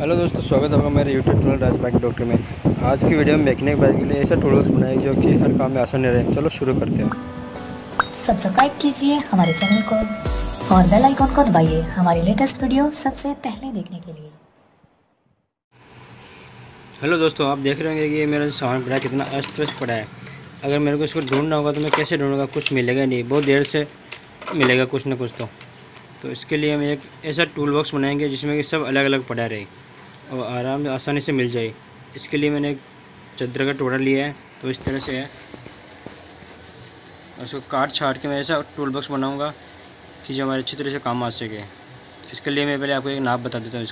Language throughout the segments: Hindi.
हेलो दोस्तों, स्वागत है आपका मेरे YouTube channel Raj bike doctor में। आज की वीडियो में मैकेनिक बाइक के लिए ऐसा टूल्स बनाए जो कि हर काम में आसान रहे। चलो शुरू करते हैं। सब्सक्राइब कीजिए हमारे चैनल को और बेल आइकॉन को दबाइए हमारी लेटेस्ट वीडियो सबसे पहले देखने के लिए। हेलो दोस्तों, आप देख रहे होंगे कि ये मेरा सामान पड़ा है, कितना अस्त व्यस्त पड़ा है। अगर मेरे को इसको ढूंढना होगा तो मैं कैसे ढूंढूंगा? कुछ मिलेगा नहीं, बहुत देर से मिलेगा कुछ ना कुछ। तो इसके लिए हम एक ऐसा टूल बॉक्स बनाएंगे जिसमें कि सब अलग अलग पड़ा रहे और आराम आसानी से मिल जाए। इसके लिए मैंने एक चादर का टुकड़ा लिया है, तो इस तरह से है। उसको काट छाट के मैं ऐसा टूल बॉक्स बनाऊंगा कि जो हमारे अच्छी तरह से काम आ सके। इसके लिए मैं पहले आपको एक नाप बता देता हूँ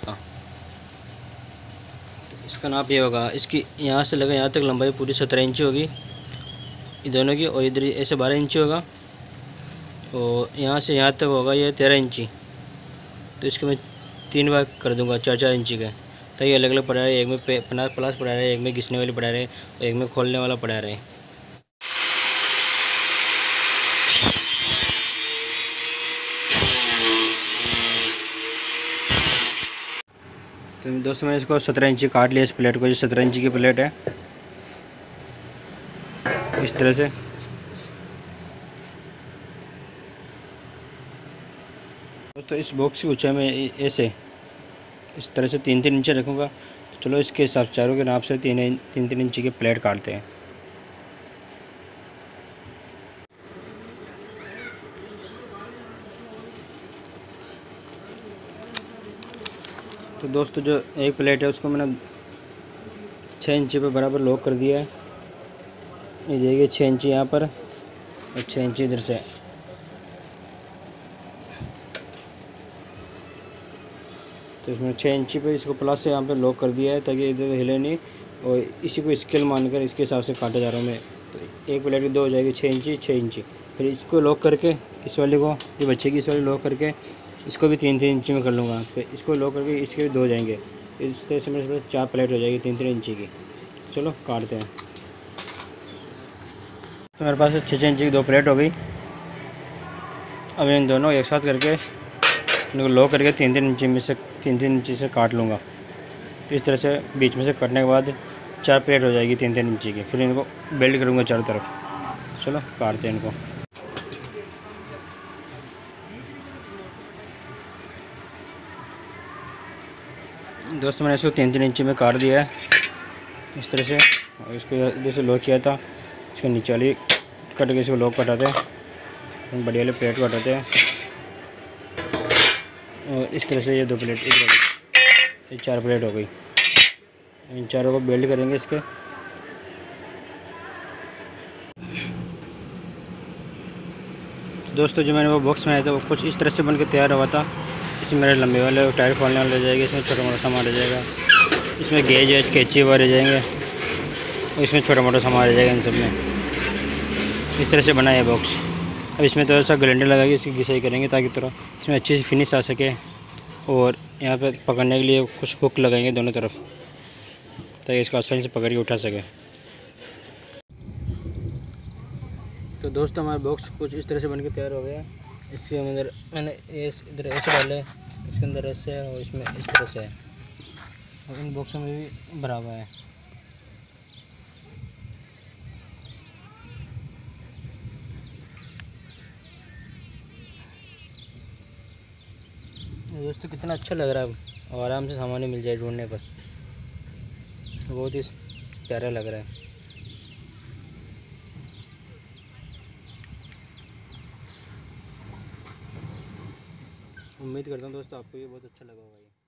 इसका नाप ये होगा। इसकी यहाँ से लगा यहाँ तक लंबाई पूरी 17 इंची होगी ये दोनों की, और इधर ऐसे 12 इंची होगा, और यहाँ से यहाँ तक होगा ये 13 इंची। तो इसको मैं 3 भाग कर दूँगा 4-4 इंची के, ताकि अलग अलग पड़ा रहे। एक में प्लास पड़ा रहे, एक में घिसने वाली पड़ा रहे और एक में खोलने वाला पड़ा रहे। तो दोस्तों मैंने इसको 17 इंची काट लिया। इस प्लेट को, जो 17 इंची की प्लेट है, इस तरह से। दोस्तों इस बॉक्स की ऊंचाई में ऐसे इस तरह से 3-3 इंची रखूँगा। तो चलो इसके हिसाब चारों के नाप से 3-3 इंची की प्लेट काटते हैं। तो दोस्तों जो एक प्लेट है उसको मैंने 6 इंची पे बराबर लॉक कर दिया है। ये देखिए 6 इंची यहाँ पर और 6 इंची इधर से। तो इसमें 6 इंची पे इसको प्लस से यहाँ पे लॉक कर दिया है ताकि इधर हिले नहीं, और इसी को स्केल मानकर इसके हिसाब से काटा जा रहा हूँ मैं। तो एक प्लेट की 2 हो जाएगी 6 इंची 6 इंची। फिर इसको लॉक करके इस वाले को, ये बच्चे की इस वाले लॉक करके इसको भी 3-3 इंची में कर लूँगा। फिर इसको लॉक करके इसके भी 2 हो जाएंगे। इस तरह से मेरे पास 4 प्लेट हो जाएगी 3-3 इंची की। चलो काटते हैं। तो मेरे पास 6-6 इंची की 2 प्लेट हो गई। अब इन दोनों एक साथ करके इनको लॉक करके 3-3 इंची में से 3-3 इंची से काट लूँगा। इस तरह से बीच में से कटने के बाद 4 प्लेट हो जाएगी 3-3 इंची की। फिर इनको बेल्ट करूँगा चारों तरफ। चलो काटते हैं इनको। दोस्तों मैंने इसको 3-3 इंची में काट दिया है इस तरह से, और इसको इधर से लॉक किया था। इसके नीचे वाली कट के इसको लॉक कटाते हैं, बढ़िया वाले प्लेट को हटाते हैं, और इस तरह से ये 2 प्लेट इधर, ये 4 प्लेट हो गई। इन चारों को बेल्ट करेंगे इसके। दोस्तों जो मैंने वो बॉक्स बनाया था वो कुछ इस तरह से बन के तैयार हुआ था। इसमें मेरे लंबे वाले टायर खोलने वाले रह जाएंगे, इसमें छोटा मोटा सामान रह जाएगा, इसमें गेज वेज कैंची वगैरह रह जाएंगे, और इसमें छोटा मोटा सामान रह जाएगा। इन सब में इस तरह से बना है बॉक्स। अब इसमें थोड़ा सा ग्राइंडर लगा के इसकी घिसाई करेंगे ताकि थोड़ा इसमें अच्छी सी फिनिश आ सके। और यहाँ पे पकड़ने के लिए कुछ हुक लगाएंगे दोनों तरफ ताकि इसको आसानी से पकड़ के उठा सके। तो दोस्तों हमारा बॉक्स कुछ इस तरह से बन के तैयार हो गया। इसके अंदर मैंने इधर ऐसे डाले, इसके अंदर ऐसे है और इसमें इस तरह से है, और इन बॉक्सों में भी भरा हुआ है। दोस्तों कितना अच्छा लग रहा है, और आराम से सामान मिल जाए ढूंढने पर, बहुत ही प्यारा लग रहा है। उम्मीद करता हूँ दोस्तों आपको ये बहुत अच्छा लगा होगा।